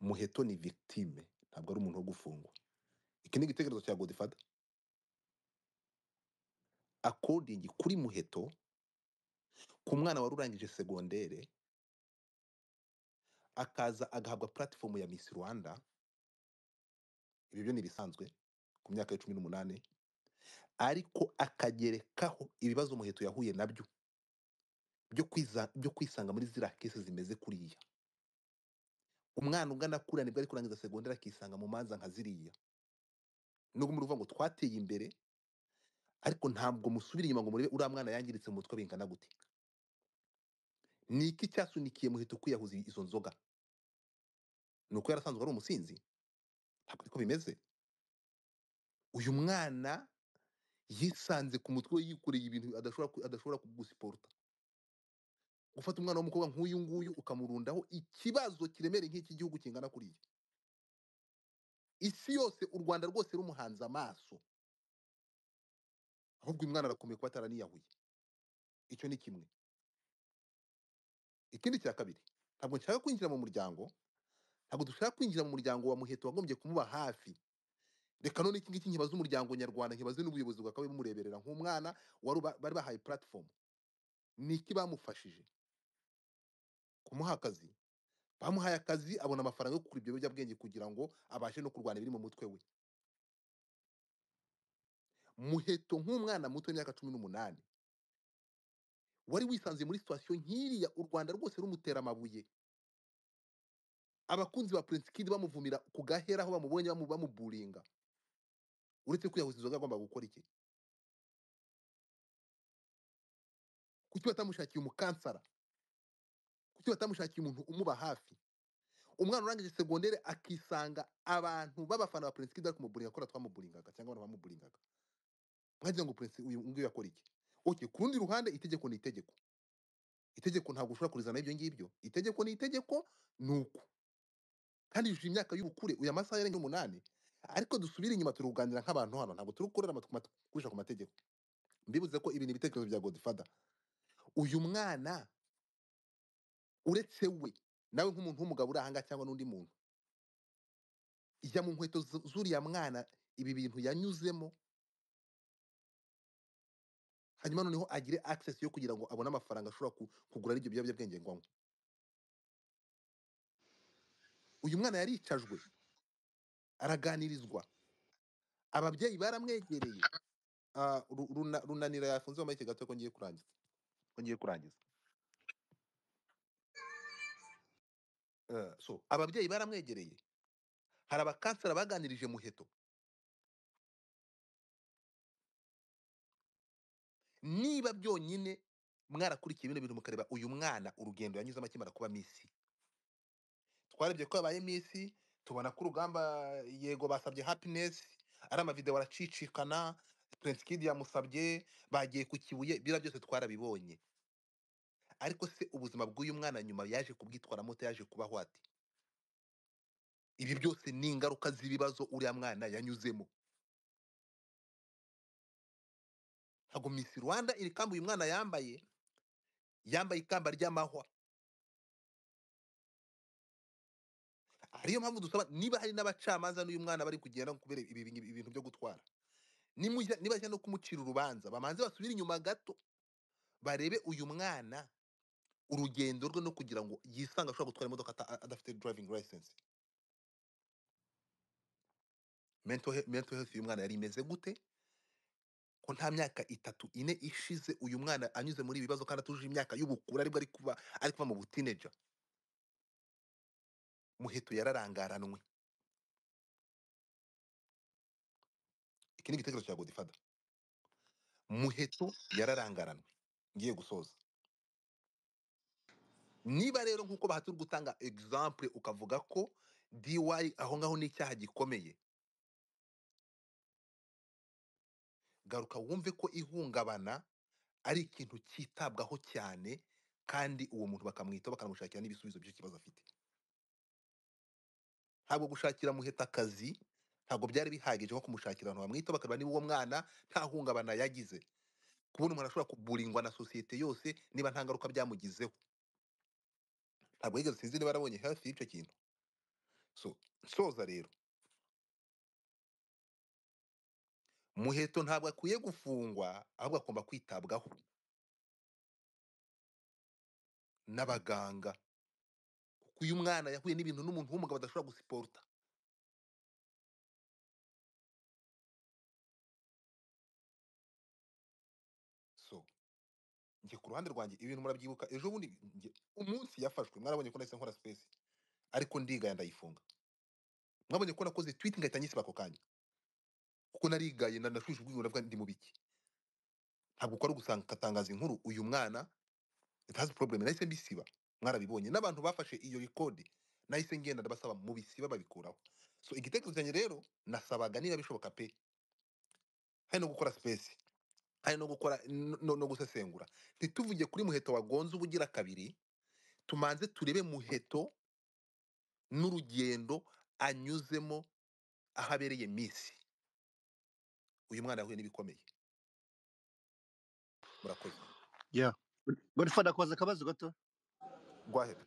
Muheto ni victime ntabwo ari umuntu wo gufungwa. Iki ni igitekerezo cya Godfather. According kuri Muheto, ku mwana wari urangije segondere akaza agahabwa platform ya Miss Rwanda, ibi byo ni ibisanzwe ku myaka ya 18, ariko akagerekaho ibibazo Muheto yahuye nabyo byo kwisanga muri ziriya kese zimeze kuriya. Umwana ungana kuriya nibwo ari kurangiza segondere akisanga mu manza nka ziriya. Nubwo muri uvuga ngo twateye imbere, ariko ntabwo musubira inyuma ngo murebe uriya mwana yangiritse mu mutwe bingana gute. Ni iki cyasunikiye Muheto kwiyahuza izo nzoga? Ni uko yarasanzwe ari umusinzi? Ntabwo ariko bimeze. Uyu mwana yisanze ku mutwe we yikoreye ibintu adashobora kugusiporta. Gufata umwana w'umukobwa nk'uyu nguyu ukamurundaho ikibazo kiremereye nk'iki gihugu kingana kuriya. Isi yose u Rwanda rwose rumuhanze amaso. Ahubwo uyu mwana arakomeye kuba ataraniyahuye. Icyo ni kimwe. Ikindi cya kabiri, ntabwo nshaka kwinjira mu muryango, ntabwo dushaka kwinjira mu muryango wa Muheto wagombye kumuba hafi. Reka none iki ngiki nkibaza umuryango nyarwanda, nkibaze n'ubuyobozi bwakabaye bumureberera nk'umwana bari bahaye platform. Ni iki bamufashije? Kumuha akazi. Bamuhaye akazi abona amafaranga yo kugura ibyo biyobyabwenge kugira ngo abashe no kurwana ibiri mu mutwe we. Muheto nk'umwana muto w'imyaka 18 wari wisanze muri situation nk'iriya, u Rwanda rwose rumutera amabuye. Abakunzi ba Prince Kid bamuvumira ku gahera aho bamubonye bamuburinga. Uretse kwiyahuza inzoga agomba gukora iki? Kuki batamushakiye umukansara? Kuki batamushakiye umuntu umuba hafi? Umwana urangije segondere akisanga abantu b'abafana ba Prince Kid bari kumuburinga ko twamuburingaga cyangwa abantu bamuburingaga. Mwagira ngo Prince uyu nguyu yakora iki? Okay, ku rundi ruhande itegeko ni itegeko. Itegeko ntabwo ushobora kurizana ibyo ngibyo. Itegeko ni itegeko nuko. Kandi yujuje imyaka y'ubukure, uyu amasaha yarenga 8. Ariko dusubire inyuma turi kuganira nk'abantu hano, ntabwo turi gukorera kurisha ku mategeko. Mbivuze ko ibi ni ibitekerezo bya Godfather. Uyu mwana uretse we nawe nk'umuntu w'umugabo uri ahanga cyangwa n'undi muntu, ijya mu nkweto zuriya mwana ibi bintu yanyuzemo, hanyuma noneho agire access yo kugira ngo abone amafaranga ashobora kugura ibyo biyobyabwenge ngo anywe. Uyu mwana yaricajwe, araganirizwa, ababyeyi baramwegereye. Runanira yafunze mu make gato ko ngiye kurangiza. So ababyeyi baramwegereye, hari abakansera baganirije Muheto. Niba byonyine mwarakurikiye bino bintu mukareba uyu mwana urugendo yanyuzemo akimara kuba Miss. Twarebye ko yabaye Miss, tubona ko urugamba yego basabye happiness, ari amavideo aracicikana, Prince Kid yamusabye, bagiye ku Kibuye, bira byose twarabibonye. Ariko se ubuzima bw'uyu mwana nyuma yaje kubwitwaramo yaje kubaho ati? Ibi byose ni ingaruka z'ibibazo uriya mwana yanyuzemo. Ntabwo Miss Rwanda iri kamba uyu mwana yambaye ikamba ry'amahwa. Ariyo mpamvu dusaba niba hari n'abacamanza n'uyu mwana bari kugenda kubera ibintu byo gutwara, niba no kumucira urubanza bamanze basubire inyuma gato barebe uyu mwana urugendo rwe no kugira ngo yisanga ashobora gutwara imodoka adafite driving license. Mental health uyu mwana yari imeze gute? Ko nta myaka 3 4 ishize uyu mwana anyuze muri ibibazo kandi atuje imyaka y'ubukura aribwo ari kuva mu butineja. Muheto yararangaranwe. Iki ni igitekerezo cya Godfather. Muheto yararangaranwe. Ngiye gusoza. Niba rero nkuko bahatura gutanga example ukavuga ko DY aho ngaho ni icyaha gikomeye, garuka wumve ko ihungabana ari ikintu cyitabwaho cyane, kandi uwo muntu bakamwita bakamushakira n'ibisubizo by'icyo kibazo afite. Ntabwo gushakira Muheto akazi ntabwo byari bihagije nko kumushakira abantu bamwita bakareba niba uwo mwana nta hungabana yagize. Kubona umuntu ashobora kuburingwa na societe yose niba nta ngaruka byamugizeho. Ntabwo yigeze, sinzi niba arabonye health y'icyo kintu. so nsoza rero, Muheto ntabwo akwiye gufungwa ahubwo agomba kwitabwaho n'abaganga, kuko uyu mwana yahuye n'ibintu n'umuntu w'umugabo adashobora gusiporuta. So njye ku ruhande rwanjye ibintu murabyibuka, ejo bundi umunsi yafashwe mwarabonye ko nahise nkora space, ariko ndigaya ndayifunga. Mwabonye ko nakoze tweet ngahita nyisiba ako kanya, kuko narigaye nashushe ubwibone ndavuga ndi mu biki. Ntabwo ko ari ugusanga katangaza inkuru uyu mwana it has problem, nahise mbisiba. Mwarabibonye n'abantu bafashe iyo record, nahise ngenda ndabasaba mu bisiba babikuraho. So igitekerezo cyanjye rero nasabaga niba bishoboka pe, hari no gukora space, hari no gukora no gusesengura, ntituvuge kuri Muheto wagonze ubugira kabiri, tumanze turebe Muheto n'urugendo anyuzemo aho abereye Miss. Uyu mwana yahuye n'ibikomeye. Murakoze. Yeah. Godfather kwaza akabazo gato. Go ahead.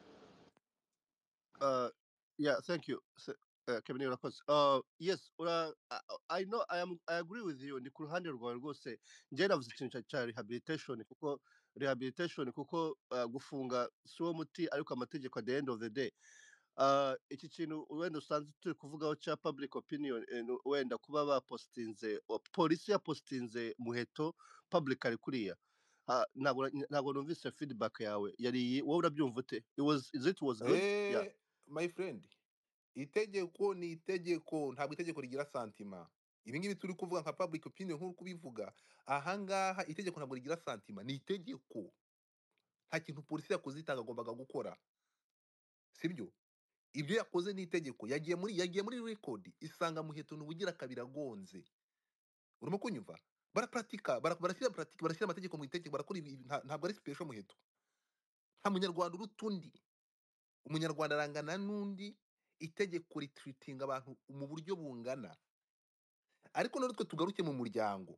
Yeah, thank you. Kevin urakoze. Yes, I know I agree with you. Ni ku ruhande rwawe rwose. Njye navuze ikintu cya rehabilitation kuko gufunga si wo muti, ariko amategeko at the end of the day. Iki kintu wenda usanzwe turi kuvugaho cya public opinion, wenda kuba bapostinze, polisi yapostinze Muheto publicly kuriya. Ntabwo numvise feedback yawe. Yari wowe urabyumva ute? It was good? Yeah. My friend, itegeko ni itegeko, ntabwo itegeko rigira santima. Ibi ngibi turi kuvuga nka public opinion nk'uko kubivuga, ahangaha itegeko ntabwo rigira santima, ni itegeko. Nta kintu polisi yakoze itagombaga gukora, sibyo? Ibyo yakoze ni itegeko. Yagiye muri record isanga Muheto n'ubugira kabiri agonze. Urimo kunyumva? Barashyira amategeko mu itegeko, barakora ntabwo ari special Muheto. Nta munyarwanda uruta undi. Umunyarwanda arangana n'undi, itegeko ritreatinga abantu mu buryo bungana. Ariko none twe tugaruke mu muryango,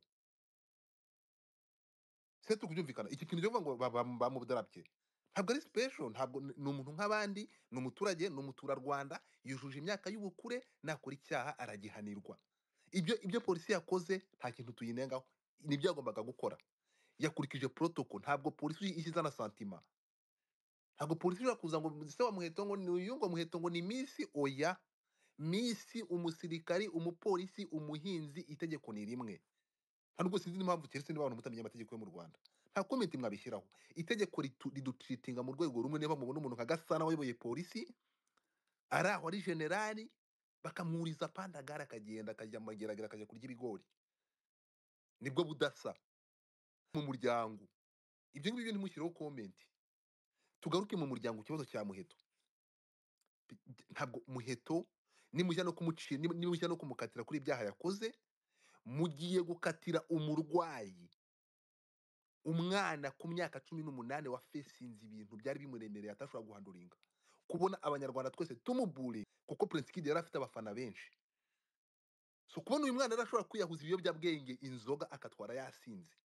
se tukubyumvikana iki kintu cyo kuvuga ngo bamudarabye ntabwo ari special, ntabwo ni umuntu nk'abandi, ni umuturage, ni umuturarwanda, yujuje imyaka y'ubukure, nakora icyaha aragihanirwa. Ibyo polisi yakoze nta kintu tuyinengaho, nibyo yagombaga gukora, yakurikije protocol. Ntabwo polisi ishyize na santima, ntabwo polisi ishobora kuza ngo se wa Muheto ngo ni uyu, ngo Muheto ngo ni Miss. Oya, Miss, umusirikari, umupolisi, umuhinzi, itegeko ni rimwe. Ntabwo sinzi n'impamvu keretse niba abantu mutamenya amategeko yo mu Rwanda, nta comment mwabishyiraho. Itegeko ridutreatinga mu rwego rumwe. Niba mubona umuntu nka Gasana wayoboye polisi ari aho ari generali, bakamwuriza pandagara akagenda akajya mageragera akajya kurya ibigori, nibwo budasa mu muryango. Ibyo ngibyo ntimushyiraho comment. Tugaruke mu muryango, ikibazo cya Muheto. Ntabwo Muheto nimujya no kumucira, nimujya no kumukatira kuri ibyaha yakoze, mugiye gukatira umurwayi, umwana ku myaka 18 wa fesinze ibintu byari bimuremereye atashobora guhanduringa. Kubona abanyarwanda twese tumubure kuko Prince Kid yari afite abafana benshi. So kubona uyu mwana arashobora kwiyahuza ibiyobyabwenge, inzoga, akatwara yasinze.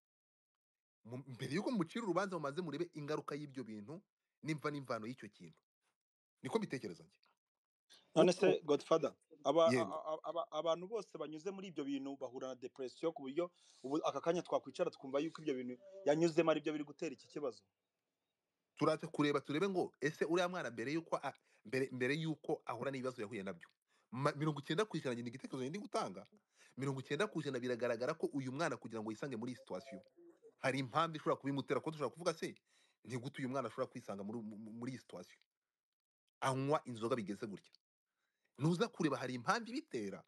Mbere yuko mucira urubanza mumaze murebe ingaruka y'ibyo bintu nimva n'imvano y'icyo kintu. Niko mbitekereza njye. None se Godfather, Yego. abantu bose banyuze muri ibyo bintu bahura na depression ku buryo ubu aka kanya twakwicara twumva yuko ibyo bintu yanyuzemo ari byo biri gutera iki kibazo. Turaze kureba turebe ngo ese uriya mwana mbere yuko ahura n'ibibazo yahuye nabyo, 90% njye igitekerezo ndi gutanga, 90% biragaragara ko uyu mwana kugira ngo yisange muri iyi situation hari impamvu ishobora kubimutera. Ko dushobora kuvuga se ni gute uyu mwana ashobora kwisanga muri iyi situation anywa inzoga bigeze gutya. Nuza kureba hari impamvu ibitera.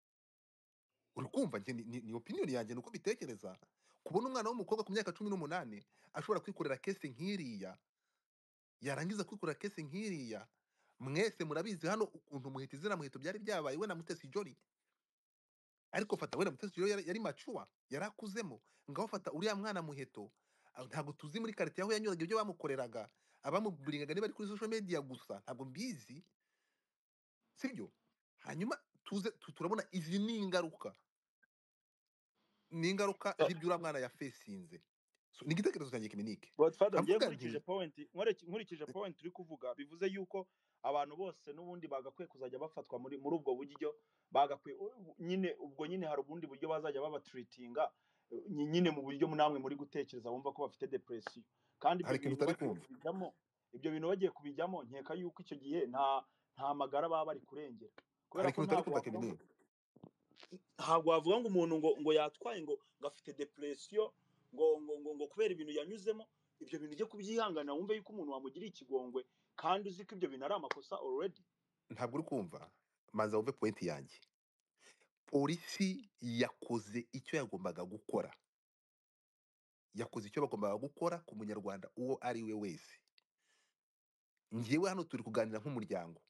Uri kumva njye ni opinion yanjye nuko bitekereza. Kubona umwana w'umukobwa ku myaka 18 ashobora kwikorera kese nk'iriya, yarangiza kwikorera kese nk'iriya, mwese murabizi hano ukuntu Muheto izina Muheto byari byabaye we na Mutesi Jolly. Ariko fata we na Mutesi Jolly yari mature, yarakuzemo. Ngaho fata uriya mwana Muheto, ntabwo tuzi muri quartier aho yanyuraga ibyo bamukoreraga, abamuburingaga niba ari kuri social media gusa, ntabwo mbizi, sibyo? Hanyuma turabona izi ni ingaruka z'ibyo uriya mwana yafesinze. So, ni igitekerezo cyanjye kiminike Godfather ngiye nkavuga nkurikije nti point nkurikije point turi kuvuga bivuze yuko abantu bose n'ubundi bagakwiye kuzajya bafatwa muri ubwo buryo bagakwiye nyine ubwo nyine hari ubundi buryo bazajya babatreatinga nyine mu buryo namwe muri gutekereza bumva ko bafite depression kandi ibyo hari ikintu bintu utari bagiye kumva kubijyamo ibyo bintu bagiye kubijyamo nkeka yuko icyo gihe nta magara baba bari kurengera kubera hari ko ikintu utari kumva kiminike ntabwo wavuga ngo umuntu ngo yatwaye ngo afite depression ngo kubera ibintu yanyuzemo ibyo bintu byo kubyihanganira wumve yuko umuntu wamugiriye ikigongwe kandi uzi ko ibyo bintu ari amakosa already. ntabwo uri kumva maze wumve point yanjye polisi yakoze icyo yagombaga gukora yakoze icyo bagombaga gukora ku munyarwanda uwo ari we wese njyewe hano turi kuganira nk'umuryango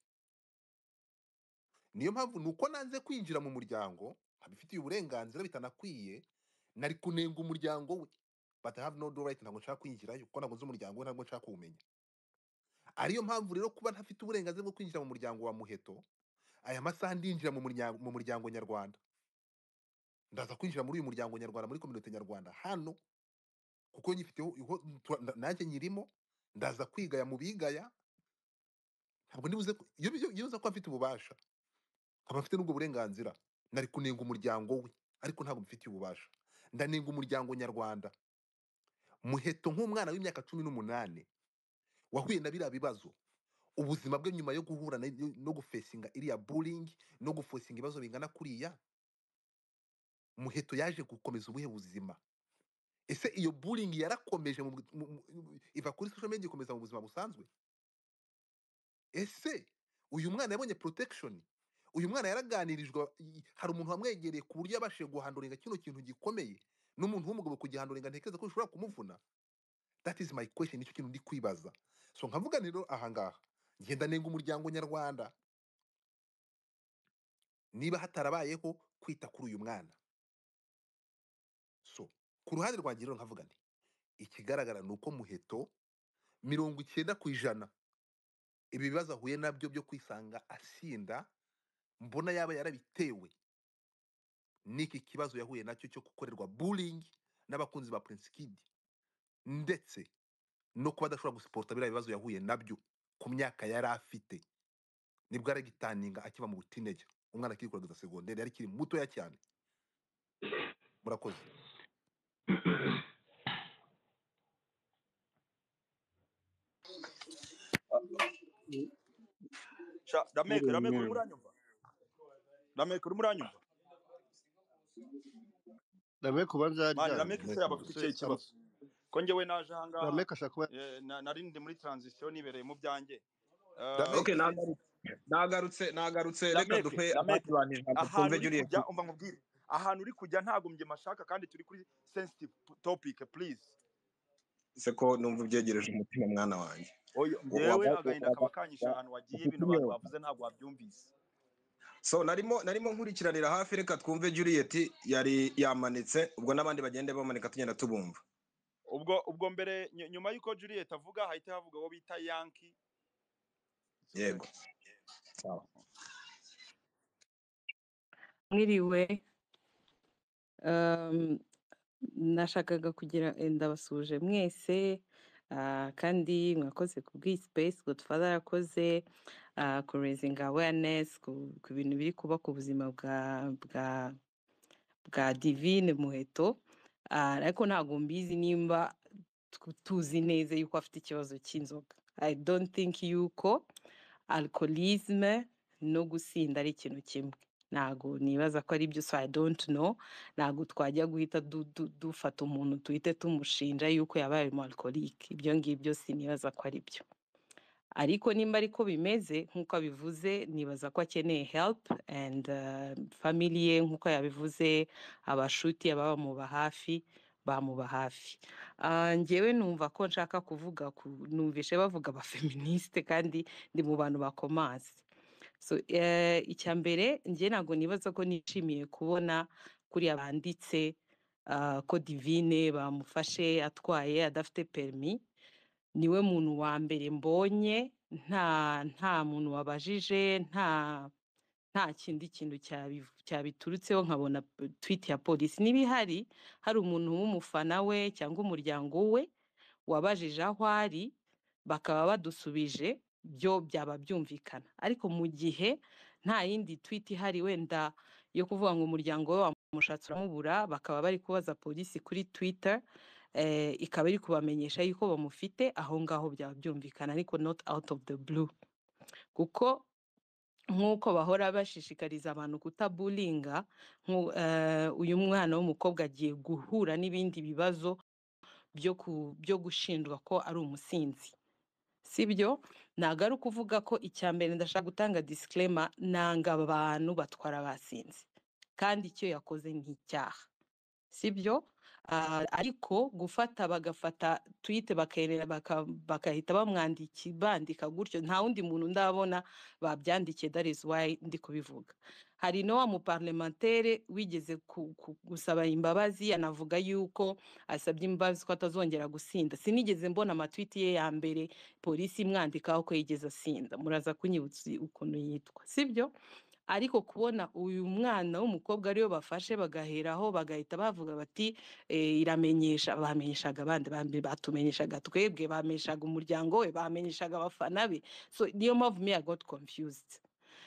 niyo mpamvu nuko nanze kwinjira mu muryango abifitiye uburenganzira bitanakwiye nari kunenga umuryango we but I have no right ntabwo nshaka kwinjirayo kuko ntabwo nzi umuryango we ntabwo nshaka kuwumenya ariyo mpamvu rero kuba ntafite uburenganzira bwo kwinjira mu muryango wa Muheto aya masaha ndinjira mu muryango nyarwanda ndaza kwinjira muri uyu muryango nyarwanda muri community nyarwanda hano kuko nyifiteho nanjye nyirimo ndaza kwigaya mu bigaya ntabwo ndibuze iyo uza ko afite ububasha nkaba mfite n'ubwo burenganzira nari kunenga umuryango we ariko ntabwo mfitiye ububasha ndanenga umuryango nyarwanda Muheto nk'umwana w'imyaka 18 wahuye na biriya bibazo ubuzima bwe nyuma yo guhura no gufesinga iriya bullying no gufosinga ibibazo bingana kuriya Muheto yaje gukomeza ubuhe buzima ese iyo bullying yarakomeje iva kuri social media ikomeza mu buzima busanzwe ese uyu mwana yabonye protection uyu mwana yaraganirijwe hari umuntu wamwegereye ku buryo yabashije guhanduringa kino kintu gikomeye n'umuntu w'umugabo kugihanduringa ntekereza ko bishobora kumuvuna that is my question nicyo kintu ndi kwibaza so nkavuga rero ahangaha ngenda nenga umuryango nyarwanda niba hatarabayeho kwita kuri uyu mwana so ku ruhande rwanjye rero nkavuga nti ikigaragara ni uko Muheto 90% ibi bibazo ahuye nabyo byo kwisanga asinda mbona yaba yarabitewe n'iki kibazo yahuye nacyo cyo gukorerwa bullying n'abakunzi ba Prince Kid ndetse no kuba adashobora gusuporta biriya bibazo yahuye nabyo ku myaka yari afite nibwo aragitaninga akiba mu butineje umwana akiri kurageza segonderi yari kiri mutoya cyane murakoze Rameke uri muranyumva Rameke ubanza mani yaryamye Rameke se yaba afite icyo kibazo ko njyewe naje ahangaha Rameke ashaka kuba nari ndi muri transition nibereye mu byanjye okay nagarutse reka dupe abandi bantu ijambo twumve Juliet kujya umva nkubwire ahantu uri kujya ntabwo mye mashaka kandi turi kuri sensitive topic please se ko numva ubyegereje umutima mwana wanjye oyo ngewe agahinda kaba kanyisha ahantu wagiye ibintu abantu bavuze ntabwo wabyumvise so narimo nkurikiranira hafi reka twumve Juliet yari yamanitse ubwo n'abandi bagende bamanika tugenda tubumva ubwo mbere nyuma yuko Juliet avuga hahita havuga wo bita Yankee yego mwiriwe nashakaga kugira ndabasuje mwese kandi mwakoze ku bw'ispace Godfather yakoze ku raising awareness ku bintu biri kuba ku buzima bwa Divine Muheto ariko ntabwo mbizi nimba tuzi neza yuko afite ikibazo cy'inzoga. I don't think yuko alcoholisme no gusinda ari ikintu kimwe ntago nibaza ko ari byo so I don't know ntago twajya guhita dufata umuntu tuhite tumushinja yuko yabaye mu alcoholic ibyo ngibyo sinibaza ko ari byo ariko nimba ariko bimeze nkuko abivuze nibaza ko akeneye help and family ye nkuko yabivuze abashuti abamuba hafi bamuba hafi njyewe numva ko nshaka kuvuga numvishe bavuga abafeministe kandi ndi mu bantu bakomanse so icya mbere njye ntabwo nibaza ko nishimiye kubona kuri abanditse ko Divine bamufashe atwaye adafite permis niwe muntu wa mbere mbonye nta muntu wabajije nta kindi kintu cyabiturutseho nkabona tweet ya polisi niba ihari hari umuntu w'umufana we cyangwa umuryango we wabajije aho ari bakaba badusubije byo byaba byumvikana ariko mu gihe nta yindi tweet ihari wenda yo kuvuga ngo umuryango we wamushatse uramubura bakaba bari kubaza polisi kuri Twitter ikaba iri kubamenyesha yuko bamufite aho ngaho byaba byumvikana ariko not out of the blue kuko nk'uko bahora bashishikariza abantu kutabulinga uyu mwana w'umukobwa agiye guhura n'ibindi bibazo byo gushinjwa ko ari umusinzi sibyo ntago ari ukuvuga ko icya mbere ndashaka gutanga disclaimer nanga abantu batwara basinze kandi icyo yakoze nk'icyaha sibyo ariko bagafata tweet bakahita bandika gutyo nta wundi muntu ndabona babyandikiye that is why ndi kubivuga hari no wa muparlementaire wigeze gusaba imbabazi anavuga yuko asabye imbabazi ko atazongera gusinda sinigeze mbona amatweet ye ya mbere polisi imwandikaho ko yigeze asinda muraza kunyibutsa ukuntu yitwa sibyo ariko kubona uyu mwana w'umukobwa ariyo bafashe bagaheraho bagahita bavuga bati bamenyeshaga abandi batumenyeshaga twebwe bamenyeshaga umuryango we bamenyeshaga abafana be so niyo mpamvu I got confused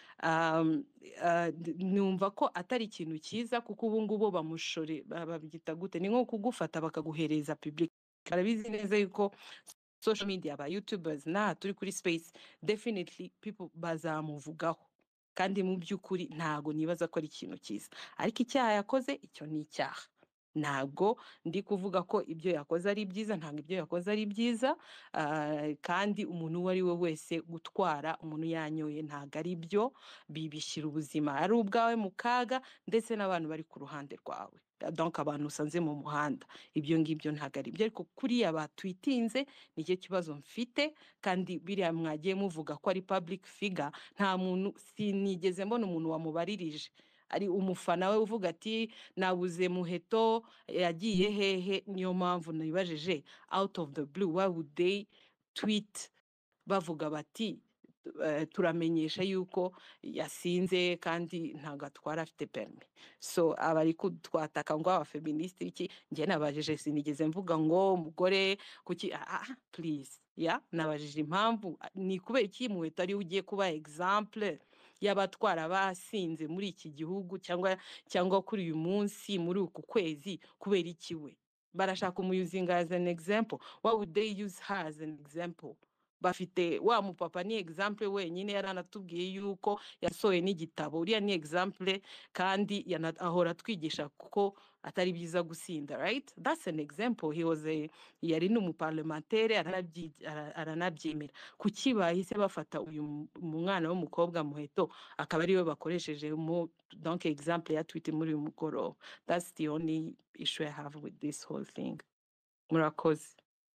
numva ko atari ikintu cyiza kuko ubu ngubu bamushore babyita gute ni nko kugufata bakaguhereza public barabizi neza yuko social media ba YouTubers turi kuri space definitely people bazamuvugaho kandi mu by'ukuri ntago nibaza ko ari ikintu cyiza ariko icyaha yakoze icyo ni icyaha ntago ndi kuvuga ko ibyo yakoze ari byiza ntago ibyo yakoze ari byiza kandi umuntu uwo ari we wese gutwara umuntu yanyoye ntago ari byo bibishyira ubuzima ari ubwawe mu kaga ndetse n'abantu bari ku ruhande rwawe donc abantu usanze mu muhanda ibyo ngibyo ntago ari byo ariko kuriya batwitinze nicyo kibazo mfite kandi biriya mwagiye muvuga ko ari public figure nta muntu sinigeze mbona umuntu wamubaririje ari umufana we uvuga ati nabuze Muheto yagiye hehe niyo mpamvu nibajije out of the blue why would they tweet bavuga bati turamenyesha yuko yasinze kandi ntago atwara afite permis so abari kutwataka ngo abafeministe iki njye nabajije sinigeze mvuga ngo umugore kuki please nabajije impamvu ni kubera iki Muheto ari ugiye kuba example y'abatwara basinze muri iki gihugu cyangwa kuri uyu munsi muri uku kwezi kubera iki we barashaka umuyuzinga as an example why would they use her as an example bafite wa mupapa ni example wenyine yaranatubwiye yuko yasohoye n'igitabo uriya ni example kandi ahora twigisha kuko atari byiza gusinda right that's an example yari n'umuparlementaire aranabyemera kuki bahise bafata uyu mwana w'umukobwa Muheto akaba ariwe bakoresheje donc example ya tweet muri uyu mugoroba that's the only issue I have with this whole thing murakoze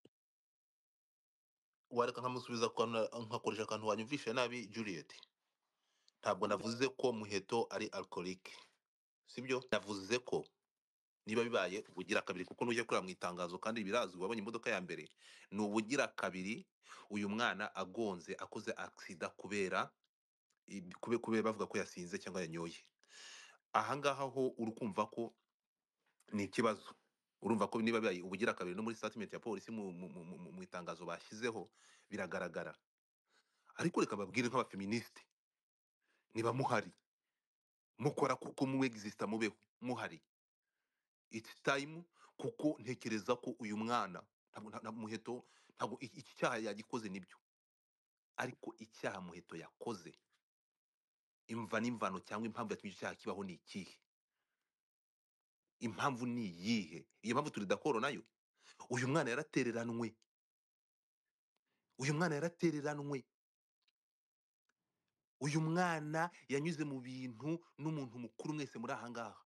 wareka nkamusubiza nkakoresha akantu wanyumvishe nabi Juliet ntabwo navuze ko Muheto ari alcoolique sibyo navuze ko niba bibaye ubugira kabiri kuko nuje kura mu itangazo kandi birazwi wabonye imodoka ya mbere ni ubugira kabiri uyu mwana agonze akoze accident kubera bavuga ko yasinze cyangwa yanyoye ahangaha ho urukumva ko ni ikibazo urumva ko niba bibaye ubugira kabiri no muri statement ya polisi mu itangazo bashyizeho biragaragara ariko reka babwire nk'abafeministe niba muhari mukora kuko mu exista mubeho muhari it's time kuko ntekereza ko uyu mwana ntabwo Muheto ntabwo iki cyaha yagikoze nibyo ariko icyaha Muheto yakoze imva n'imvano cyangwa impamvu yatumye icyaha kibaho ni ikihe impamvu ni iyihe iyo mpamvu turi dakoro nayo uyu mwana yaratereranwe uyu mwana yanyuze mu bintu n'umuntu mukuru mwese muri ahangaha